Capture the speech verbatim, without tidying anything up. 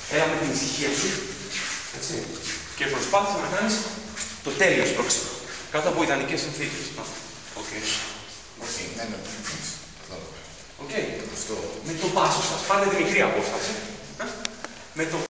Έλα με την ησυχία σου. Έτσι. Και προσπάθησε να κάνεις το τέλειο σπρώξιμο. Κάτω από ιδανικές συνθήκες. Οκ. Οκ, ναι, ναι. Οκ. Με το πάσο σας, πάρτε τη μικρή απόσταση. Με το